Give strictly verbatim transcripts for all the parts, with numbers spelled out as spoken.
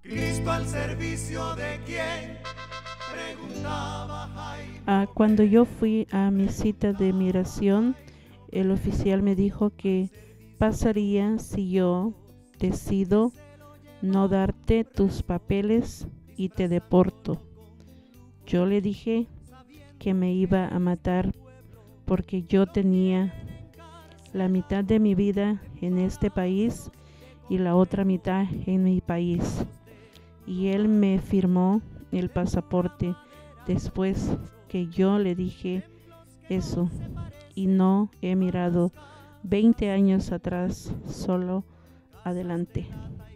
Cristo al servicio de quién, preguntaba Jaime. Ah, cuando yo fui a mi cita de migración, el oficial me dijo que pasaría si yo decido no darte tus papeles y te deporto. Yo le dije que me iba a matar porque yo tenía la mitad de mi vida en este país y la otra mitad en mi país. Y él me firmó el pasaporte después que yo le dije eso, y no he mirado veinte años atrás, solo adelante.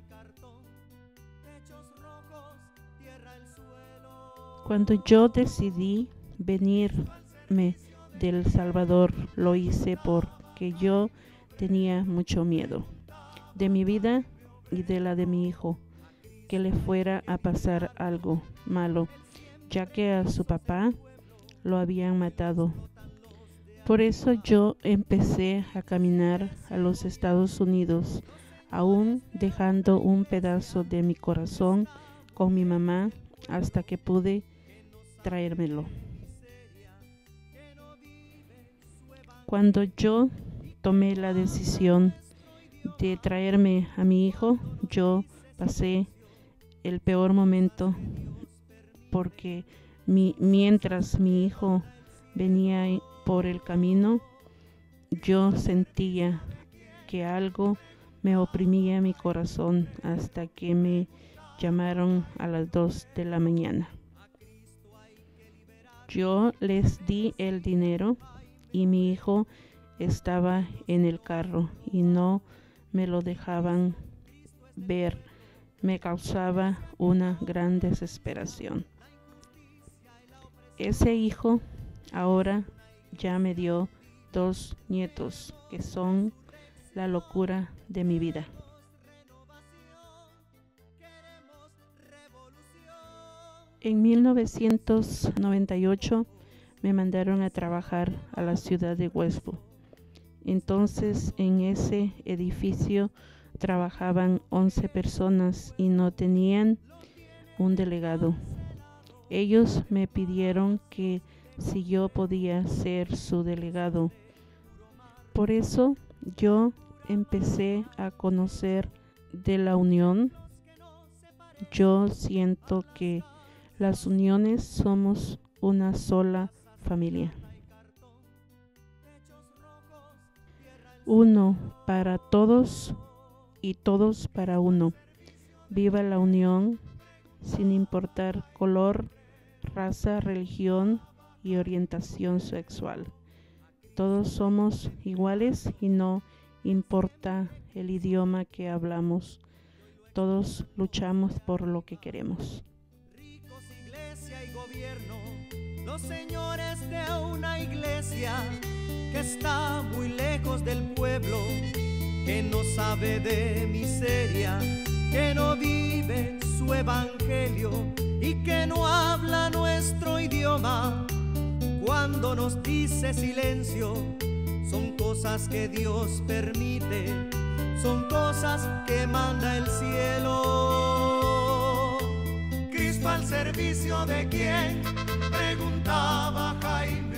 Cuando yo decidí venirme de El Salvador, lo hice porque yo tenía mucho miedo de mi vida y de la de mi hijo, que le fuera a pasar algo malo, ya que a su papá lo habían matado. Por eso yo empecé a caminar a los Estados Unidos, aún dejando un pedazo de mi corazón con mi mamá hasta que pude traérmelo. Cuando yo tomé la decisión de traerme a mi hijo, yo pasé el peor momento porque mi, mientras mi hijo venía por el camino, yo sentía que algo me oprimía mi corazón hasta que me llamaron a las dos de la mañana. Yo les di el dinero y mi hijo estaba en el carro y no me lo dejaban ver. Me causaba una gran desesperación. Ese hijo ahora ya me dio dos nietos que son la locura de mi vida. En mil novecientos noventa y ocho me mandaron a trabajar a la ciudad de Westboro. Entonces en ese edificio trabajaban once personas y no tenían un delegado. Ellos me pidieron que si yo podía ser su delegado. Por eso yo empecé a conocer de la unión. Yo siento que las uniones somos una sola familia. Uno para todos y todos para uno. Viva la unión sin importar color, raza, religión y orientación sexual. Todos somos iguales y no importa el idioma que hablamos. Todos luchamos por lo que queremos. Ricos, iglesia y gobierno, los señores de una iglesia que está muy lejos del pueblo, que no sabe de miseria, que no vive su evangelio y que no habla nuestro idioma. Cuando nos dice silencio, son cosas que Dios permite, son cosas que manda el cielo. Cristo al servicio de quién, preguntaba Jaime.